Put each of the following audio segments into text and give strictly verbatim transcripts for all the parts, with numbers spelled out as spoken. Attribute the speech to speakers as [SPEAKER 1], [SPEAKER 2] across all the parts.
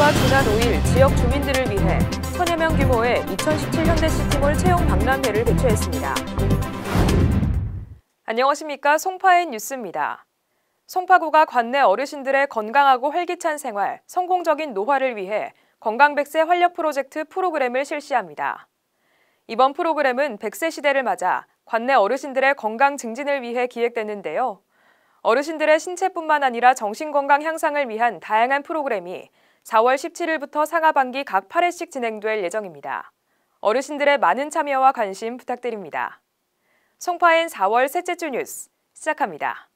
[SPEAKER 1] 송파구가 지난 오일 지역 주민들을 위해 천여 명 규모의 이천십칠 현대시티몰 채용 박람회를 개최했습니다. 안녕하십니까. 송파엔 뉴스입니다. 송파구가 관내 어르신들의 건강하고 활기찬 생활, 성공적인 노화를 위해 건강 백 세 활력 프로젝트 프로그램을 실시합니다. 이번 프로그램은 백 세 시대를 맞아 관내 어르신들의 건강 증진을 위해 기획됐는데요. 어르신들의 신체뿐만 아니라 정신건강 향상을 위한 다양한 프로그램이 사월 십칠일부터 상하반기 각 팔 회씩 진행될 예정입니다. 어르신들의 많은 참여와 관심 부탁드립니다. 송파엔 사월 셋째 주 뉴스 시작합니다.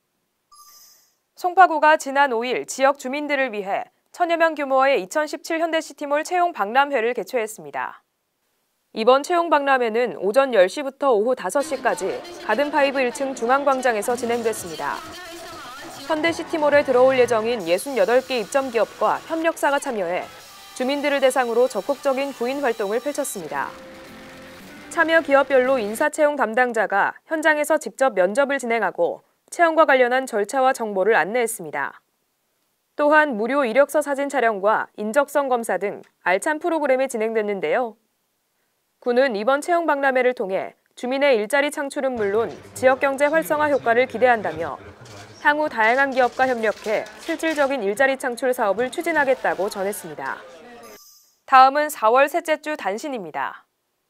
[SPEAKER 1] 송파구가 지난 오일 지역 주민들을 위해 천여 명 규모의 이천십칠 현대시티몰 채용 박람회를 개최했습니다. 이번 채용 박람회는 오전 열 시부터 오후 다섯 시까지 가든파이브 일 층 중앙광장에서 진행됐습니다. 현대시티몰에 들어올 예정인 예순여덟 개 입점기업과 협력사가 참여해 주민들을 대상으로 적극적인 구인 활동을 펼쳤습니다. 참여 기업별로 인사채용 담당자가 현장에서 직접 면접을 진행하고 채용과 관련한 절차와 정보를 안내했습니다. 또한 무료 이력서 사진 촬영과 인적성 검사 등 알찬 프로그램이 진행됐는데요. 구는 이번 채용 박람회를 통해 주민의 일자리 창출은 물론 지역경제 활성화 효과를 기대한다며 향후 다양한 기업과 협력해 실질적인 일자리 창출 사업을 추진하겠다고 전했습니다. 다음은 사월 셋째 주 단신입니다.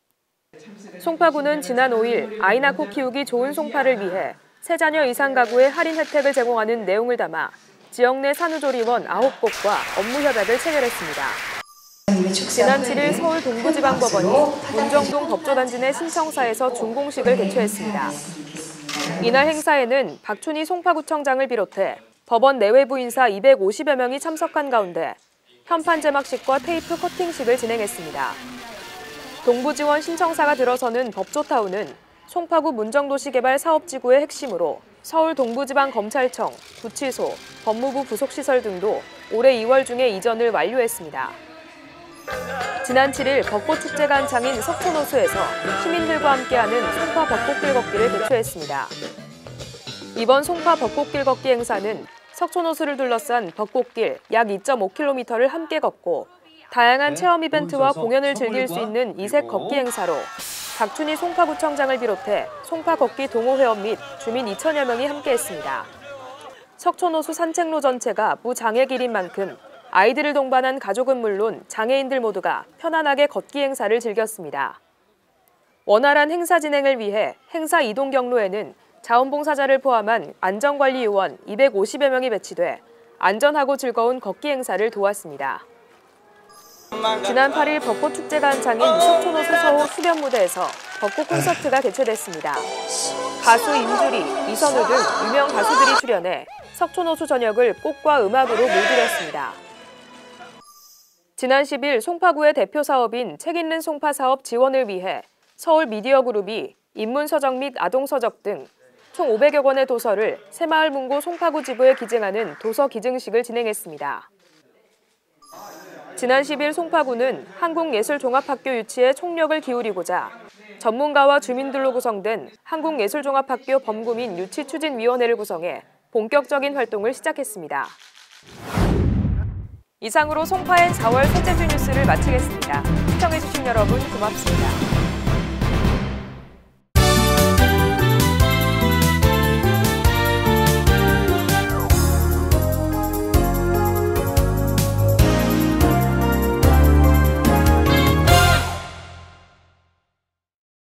[SPEAKER 1] 송파구는 지난 오일 아이 낳고 키우기 좋은 송파를 위해 세 자녀 이상 가구에 할인 혜택을 제공하는 내용을 담아 지역 내 산후조리원 아홉 곳과 업무 협약을 체결했습니다. 지난 칠일 서울 동부지방법원이 문정동 법조단지 내 신청사에서 준공식을 개최했습니다. 이날 행사에는 박춘희 송파구청장을 비롯해 법원 내외부 인사 이백오십여 명이 참석한 가운데 현판 제막식과 테이프 커팅식을 진행했습니다. 동부지원 신청사가 들어서는 법조타운은 송파구 문정도시개발 사업지구의 핵심으로 서울 동부지방검찰청, 구치소, 법무부 부속시설 등도 올해 이월 중에 이전을 완료했습니다. 지난 칠일 벚꽃축제가 한창인 석촌호수에서 시민들과 함께하는 송파 벚꽃길 걷기를 개최했습니다. 이번 송파 벚꽃길 걷기 행사는 석촌호수를 둘러싼 벚꽃길 약 이 점 오 킬로미터를 함께 걷고 다양한 체험 이벤트와 공연을 즐길 수 있는 이색 걷기 행사로 박춘희 송파구청장을 비롯해 송파 걷기 동호회원 및 주민 이천여 명이 함께했습니다. 석촌호수 산책로 전체가 무장애길인 만큼 아이들을 동반한 가족은 물론 장애인들 모두가 편안하게 걷기 행사를 즐겼습니다. 원활한 행사 진행을 위해 행사 이동 경로에는 자원봉사자를 포함한 안전관리 요원 이백오십여 명이 배치돼 안전하고 즐거운 걷기 행사를 도왔습니다. 지난 팔일 벚꽃축제가 한창인 석촌호수 서호 수변무대에서 벚꽃 콘서트가 개최됐습니다. 가수 임주리, 이선우 등 유명 가수들이 출연해 석촌호수 저녁을 꽃과 음악으로 물들였습니다. 지난 십일 송파구의 대표 사업인 책 읽는 송파 사업 지원을 위해 서울미디어그룹이 인문서적 및 아동서적 등 총 오백여 권의 도서를 새마을문고 송파구 지부에 기증하는 도서 기증식을 진행했습니다. 지난 십일 송파구는 한국예술종합학교 유치에 총력을 기울이고자 전문가와 주민들로 구성된 한국예술종합학교 범구민 유치추진위원회를 구성해 본격적인 활동을 시작했습니다. 이상으로 송파엔 사월 셋째 주 뉴스를 마치겠습니다. 시청해주신 여러분 고맙습니다.